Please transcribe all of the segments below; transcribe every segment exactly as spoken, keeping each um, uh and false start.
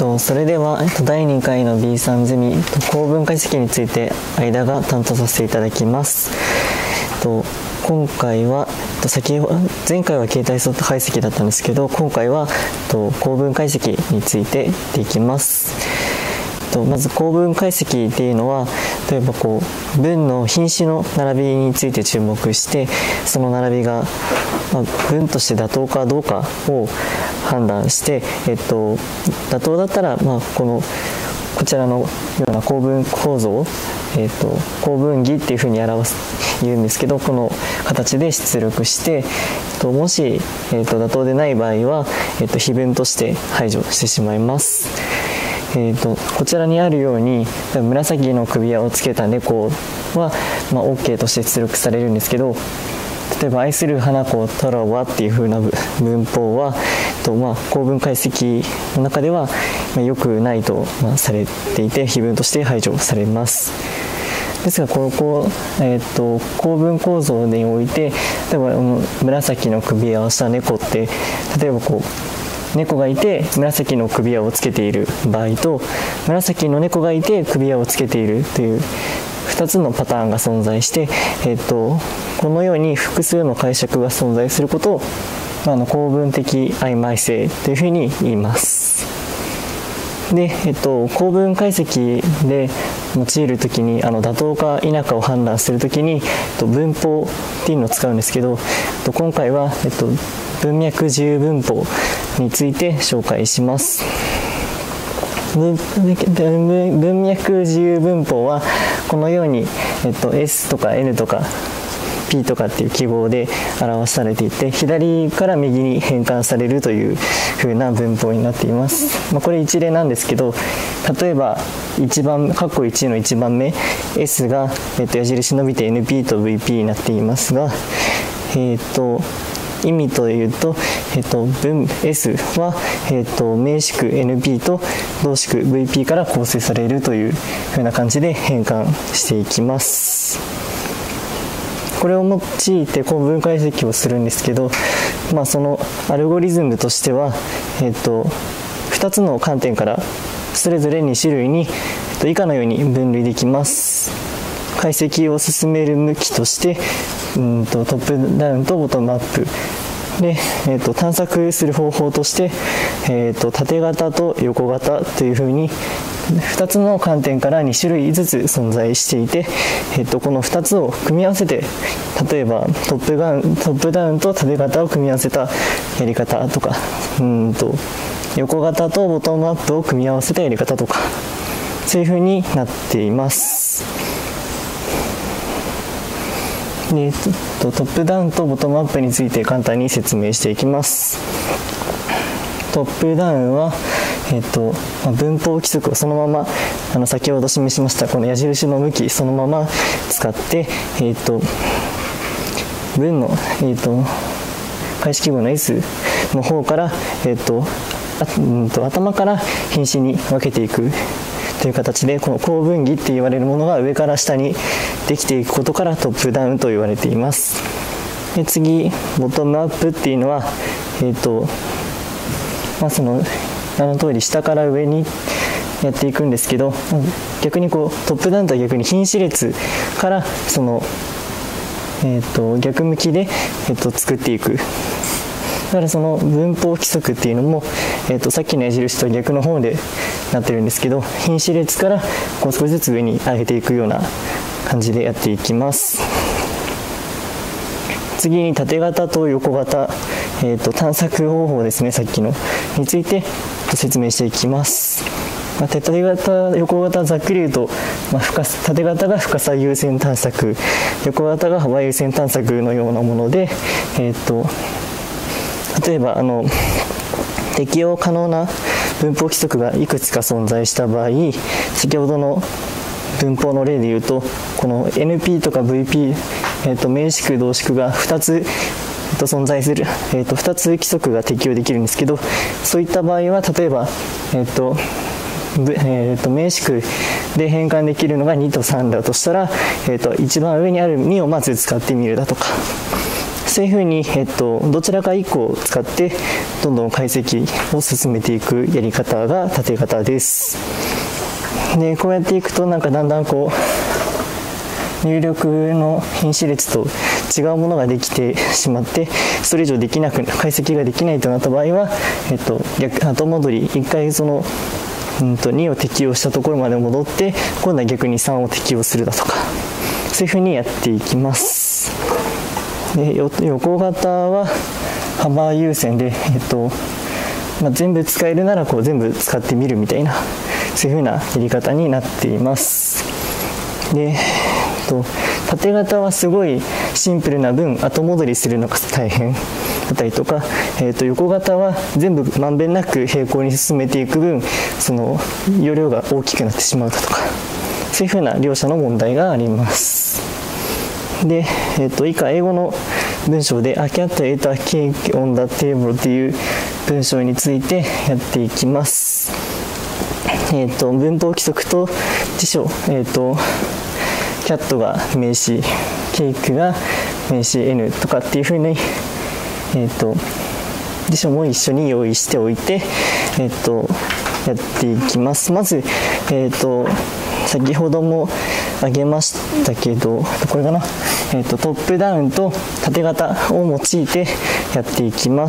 とそれでは、えっと、だいにかいの ビースリー ゼミ構文解析について間が担当させていただきます。えっと今回は、えっと、先前回は形態相解析だったんですけど、今回は、えっと、構文解析についてでいきます。えっと、まず構文解析っていうのは、例えばこう文の品詞の並びについて注目して、その並びが、まあ、文として妥当かどうかを判断して、えっと、妥当だったら、まあ、このこちらのような構文構造を、えっと、構文義っていうふうに表す言うんですけど、この形で出力して、えっと、もし、えっと、妥当でない場合は、えっと、非文として排除してしまいます。えー、とこちらにあるように紫の首輪をつけた猫は、まあ、OK として出力されるんですけど、例えば愛する花子太郎はっていう風な文法は、とまあ、構文解析の中では、まあ、良くないと、まあ、されていて非文として排除されます。ですがここ、えー、と構文構造において、例えば紫の首輪をした猫って、例えばこう猫がいて紫の首輪をつけている場合と、紫の猫がいて首輪をつけているというふたつのパターンが存在して、えー、とこのように複数の解釈が存在することを、まあ、の構文的曖昧性というふうに言います。で、えー、と構文解析で用いるときに、あの妥当か否かを判断するときに、えっと、文法っていうのを使うんですけど、えっと、今回は、えっと、文脈自由文法について紹介します。文脈自由文法はこのように、えっと、S とか N とか P とかっていう記号で表されていて、左から右に変換されるという風な文法になっています。まあ、これ一例なんですけど、例えばいちばん括弧いちのいちばんめ S が、えっと、矢印伸びて エヌピー と ブイピー になっていますが、えっと意味というと、えっと、文 S は、えっと、名詞句 エヌピー と動詞句 ブイピー から構成されるというふうな感じで変換していきます。これを用いて構文解析をするんですけど、まあ、そのアルゴリズムとしては、えっと、ふたつの観点からそれぞれに種類に、えっと、以下のように分類できます。解析を進める向きとして、うんとトップダウンとボトムアップで、えー、と探索する方法として、えー、と縦型と横型というふうにふたつの観点からに種類ずつ存在していて、えー、とこのふたつを組み合わせて、例えばトップダウン、トップダウンと縦型を組み合わせたやり方とか、うんと横型とボトムアップを組み合わせたやり方とか、そういうふうになっています。でトップダウンとボトムアップについて簡単に説明していきます。トップダウンは、えっとまあ、文法規則をそのままあの先ほど示しましたこの矢印の向きそのまま使って、えっと文の、えっと解析文の S の方から、えっとあうんと頭から品詞に分けていくという形で、この構文義って言われるものが上から下にできていくことからトップダウンと言われています。で次ボトムアップっていうのは、えーとまあ、その名の通り下から上にやっていくんですけど、逆にこうトップダウンとは逆に品詞列からその、えーと逆向きで、えーと作っていく。だからその文法規則っていうのも、えー、とさっきの矢印と逆の方でなってるんですけど、品詞列からこう少しずつ上に上げていくような感じでやっていきます。次に縦型と横型、えー、と探索方法ですね、さっきのについて説明していきます。まあ、縦型横型ざっくり言うと、まあ、深縦型が深さ優先探索、横型が幅優先探索のようなもので、えー、と例えばあの適用可能な文法規則がいくつか存在した場合、先ほどの文法の例で言うと、この エヌピー とか ブイピー、えー、と名詞句動詞句がふたつ、えー、と存在する、えー、とふたつ規則が適用できるんですけど、そういった場合は例えば、えーとえー、と名詞句で変換できるのがにとさんだとしたら、えー、と一番上にあるにをまず使ってみるだとか、 そういうふうに、えっと、どちらかいっこを使ってどんどん解析を進めていくやり方が縦型です。でこうやっていくとなんかだんだんこう入力の品詞列と違うものができてしまって、それ以上できなく解析ができないとなった場合は、えっと、逆後戻りいっかいその、うんと、にを適用したところまで戻って今度は逆にさんを適用するだとか、そういうふうにやっていきます。で横型は幅優先で、えっとまあ、全部使えるならこう全部使ってみるみたいな、そういうふうなやり方になっています。で、えっと、縦型はすごいシンプルな分後戻りするのが大変だったりとか、えっと、横型は全部まんべんなく平行に進めていく分その容量が大きくなってしまうだとか、そういうふうな両者の問題があります。で、えっと、以下英語の文章で A cat ate a cake on the table っていう文章についてやっていきます。えっと、文法規則と辞書、えっと、キャットが名詞、ケーキが名詞 N とかっていうふうに、えっと、辞書も一緒に用意しておいて、えっと、やっていきます。まず、えっと、先ほども挙げましたけど、これかな、えっと、トップダウンと縦型を用いてやっていきます。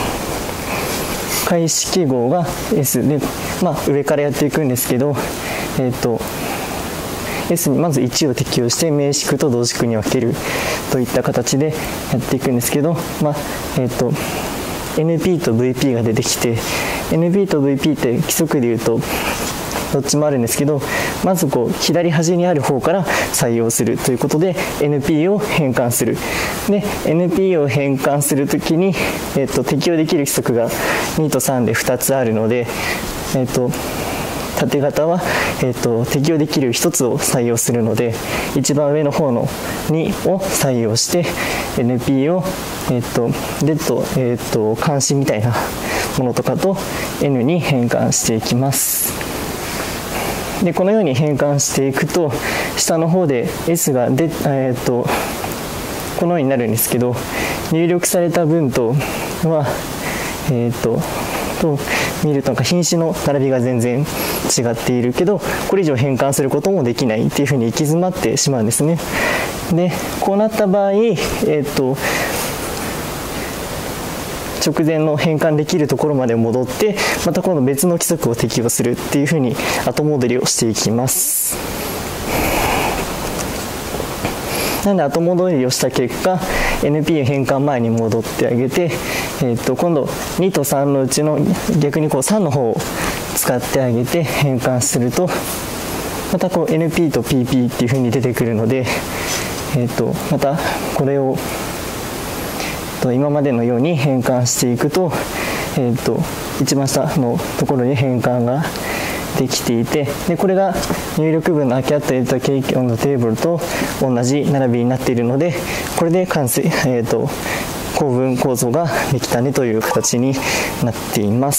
開始記号が S で、まあ、上からやっていくんですけど、えっと、S にまずいちを適用して名詞句と動詞句に分けるといった形でやっていくんですけど、まあえっと、エヌピー と ブイピー が出てきて、 エヌピー と ブイピー って規則でいうとどっちもあるんですけど、まずこう左端にある方から採用するということで エヌピー を変換する。で エヌピー を変換するときに、えっと、適用できる規則がにとさんでふたつあるので、えっと縦型は、えー、と適用できるひとつを採用するので、一番上の方のにを採用して エヌピー を、えー、とでと、えー、と監視みたいなものとかと N に変換していきます。でこのように変換していくと下の方で S がで、えー、とこのようになるんですけど、入力された文とはえっ、ー、とと見るとなんか品詞の並びが全然違っているけど、これ以上変換することもできないっていうふうに行き詰まってしまうんですね。でこうなった場合、えー、と直前の変換できるところまで戻ってまた今度別の規則を適用するっていうふうに後戻りをしていきます。なので後戻りをした結果 エヌピー 変換前に戻ってあげて、えー、と今度にとさんのうちの逆にこうさんの方を使ってあげて変換するとまたこう エヌピー と ピーピー っていう風に出てくるので、えー、とまたこれをと今までのように変換していくと、えー、と一番下のところに変換ができていて、でこれが入力文の A cat ate a cake on the table と同じ並びになっているので、これで完成、えー、と構文構造ができたねという形になっています。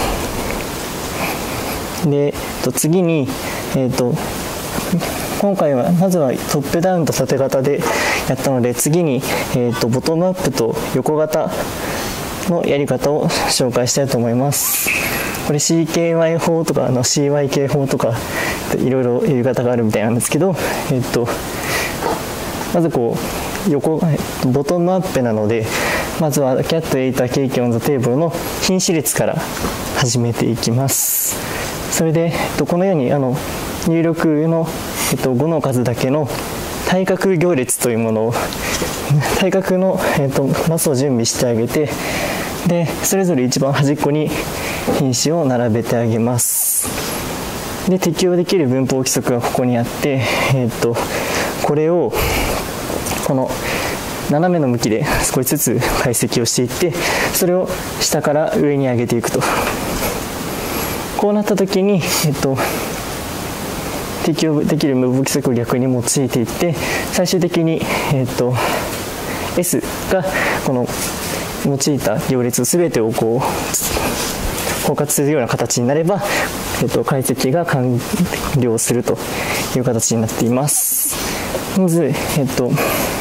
で、えっと、次に、えー、と今回はまずはトップダウンと縦型でやったので、次に、えー、とボトムアップと横型のやり方を紹介したいと思います。これ シーケーワイ 法とかあの シーワイケー 法とかいろいろやり方があるみたいなんですけど、えっと、まずこう横ボトムアップなので、まずは cat ate a cake on the table の品詞列から始めていきます。それで、えっと、このようにあの入力の、えっと、ごの数だけの対角行列というものを対角の、えっと、マスを準備してあげて、でそれぞれ一番端っこに品詞を並べてあげます。で適用できる文法規則がここにあって、えー、とこれをこの斜めの向きで少しずつ解析をしていって、それを下から上に上げていくと、こうなった時に、えー、と適用できる文法規則を逆に用いていって、最終的に、えー、と S がこの用いた行列全てをこう包括するような形になれば、えっと、解析が完了するという形になっています。まず、えっと、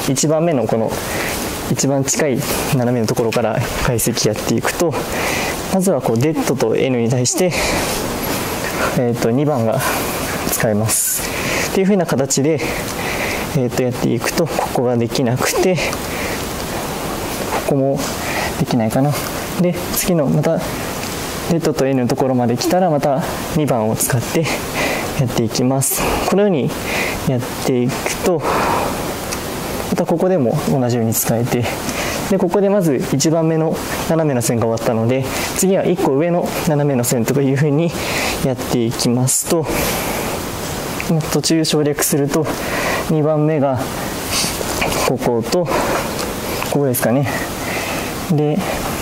いちばんめのこの一番近い斜めのところから解析やっていくと、まずはこうデッドと N に対して、えー、とにばんが使えますっていう風な形で、えー、とやっていくと、ここができなくて、ここもできないかな。で次のまたデッドと N のところまで来たら、またにばんを使ってやっていきます。このようにやっていくと、またここでも同じように使えて、でここでまずいちばんめの斜めの線が終わったので、次はいっこ上の斜めの線とかいう風にやっていきますと、途中省略するとにばんめがこことここですかね。で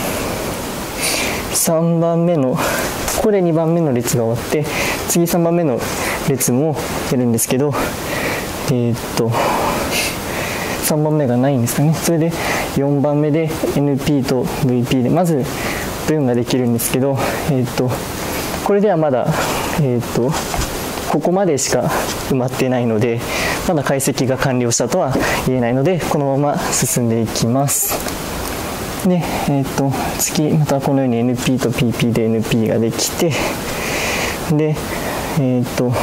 さんばんめのここでにばんめの列が終わって、次さんばんめの列もやるんですけど、えー、っとさんばんめがないんですかね。それでよんばんめで エヌピー と ブイピー でまず分ができるんですけど、えー、っとこれではまだ、えー、っとここまでしか埋まっていないので、まだ解析が完了したとは言えないので、このまま進んでいきます。で、えー、と次またこのように エヌピー と ピーピー で エヌピー ができて、で、えー、と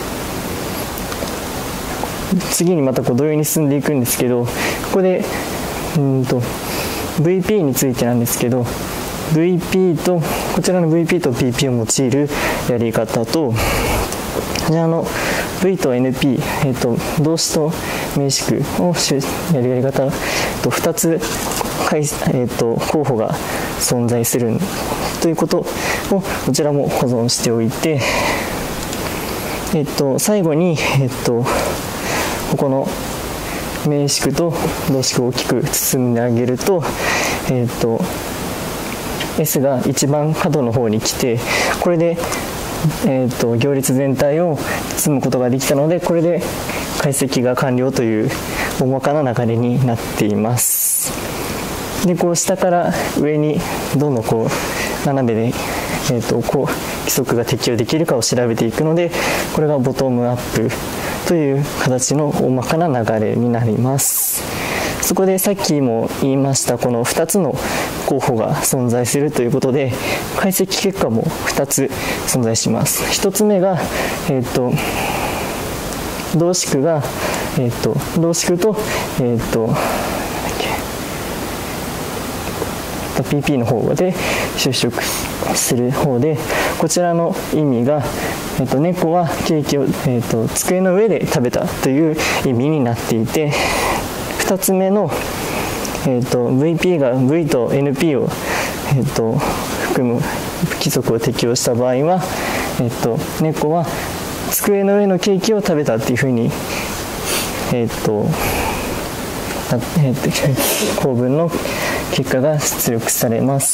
次にまたこう同様に進んでいくんですけど、ここでうんと ブイピー についてなんですけど、 ブイピー とこちらの ブイピー と ピーピー を用いるやり方と、じゃあの V と エヌピー、えー、と動詞と名詞句をやるやり方とふたつ、えー、と候補が存在するということをこちらも保存しておいて、えー、と最後に、えー、とここの名詞句と動詞句を大きく包んであげると、えー、と S が一番角の方に来て、これでえー、と行列全体を包むことができたので、これで解析が完了という大まかな流れになっています。でこう下から上にどのこう斜めで、えー、とこう規則が適用できるかを調べていくので、これがボトムアップという形の大まかな流れになります。そこでさっきも言いましたこのふたつの候補が存在するということで、解析結果もふたつ存在します。ひとつめが、えー、と動詞句が、えー、と動詞句と、えー、と ピーピー の方で就職する方で、こちらの意味が、えー、と猫はケーキを、えー、と机の上で食べたという意味になっていて、ふたつめの、えー、と ブイピー が V と エヌピー を、えー、と含む規則を適用した場合は、えー、と猫は机の上のケーキを食べたっていうふうに、えーとえー、と構文の結果が出力されます。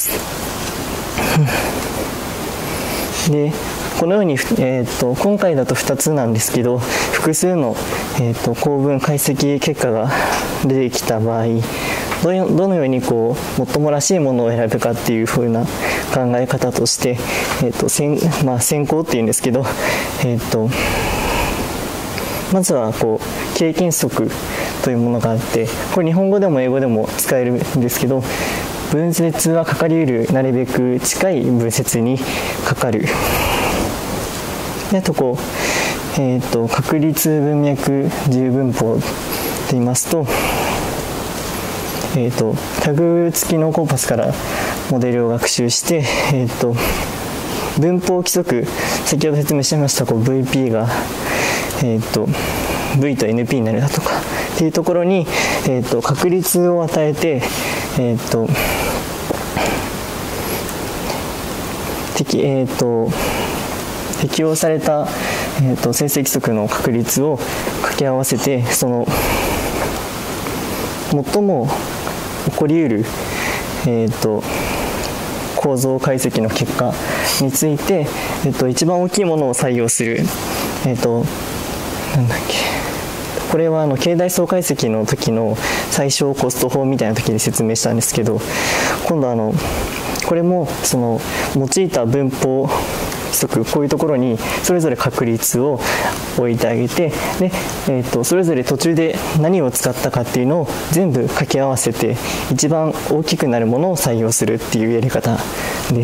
でこのように、えー、と今回だとふたつなんですけど、複数の、えー、と構文解析結果が出てきた場合、ど, どのようにこうもっともらしいものを選ぶかっていう風な考え方として、えーと先まあ、先行っていうんですけど、えー、とまずはこう経験則というものがあって、これ日本語でも英語でも使えるんですけど、文節はかかりうるなるべく近い文節にかかる。であとこう、えー、と確率文脈自由文法と言いますと、えー、とタグ付きのコーパスからモデルを学習して、えー、と文法規則、先ほど説明しましたこう ブイピー が、えー、と V と エヌピー になるだとかっていうところに、えー、と確率を与えて、えー、と適、えー、と適用された、えー、と生成規則の確率を掛け合わせて、その最も起こりうる、えー、と構造解析の結果について、えー、と一番大きいものを採用する、えー、となんだっけこれはあの経代相解析の時の最小コスト法みたいな時に説明したんですけど、今度あのこれもその用いた文法規則、こういうところにそれぞれ確率を置いてあげて、で、えーと、それぞれ途中で何を使ったかっていうのを全部掛け合わせて一番大きくなるものを採用するっていうやり方です。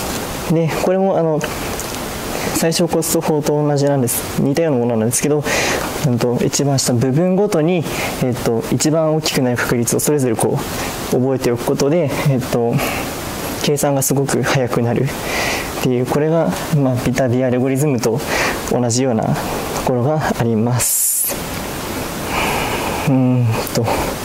でこれもあの最小コスト法と同じなんです。似たようなものなんですけど、うんと一番下部分ごとに、えーと、一番大きくなる確率をそれぞれこう覚えておくことで、えーと、計算がすごく速くなるっていう、これが、まあ、ビタビアルゴリズムと同じようなところがあります。うーんと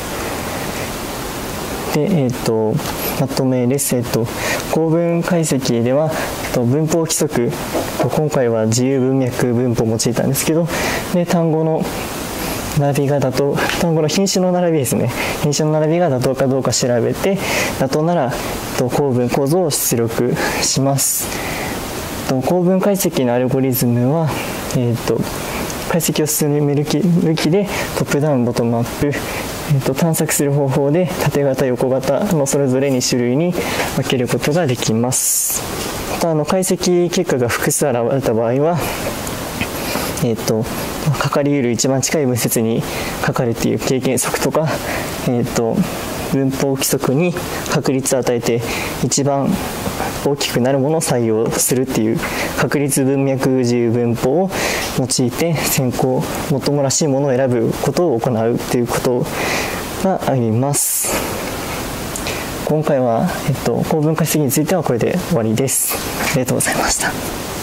で、えーとまとめです。えっと、構文解析では、えっと、文法規則、今回は自由文脈文法を用いたんですけど、で単語の並びが妥当、単語の品種の並びですね。品種の並びが妥当かどうか調べて、妥当なら、えっと、構文構造を出力します。えっと、構文解析のアルゴリズムは、えっと、解析を進める向きでトップダウンボトムアップ、えー、と探索する方法で縦型横型のそれぞれに種類に分けることができます。またあの解析結果が複数現れた場合は、えー、とかかり得る一番近い文節にかかるっていう経験則とか、えー、と文法規則に確率を与えて一番大きくなるものを採用するっていう確率文脈自由文法を用いて選考、もっともらしいものを選ぶことを行うということがあります。今回は、えっと、構文解析についてはこれで終わりです。ありがとうございました。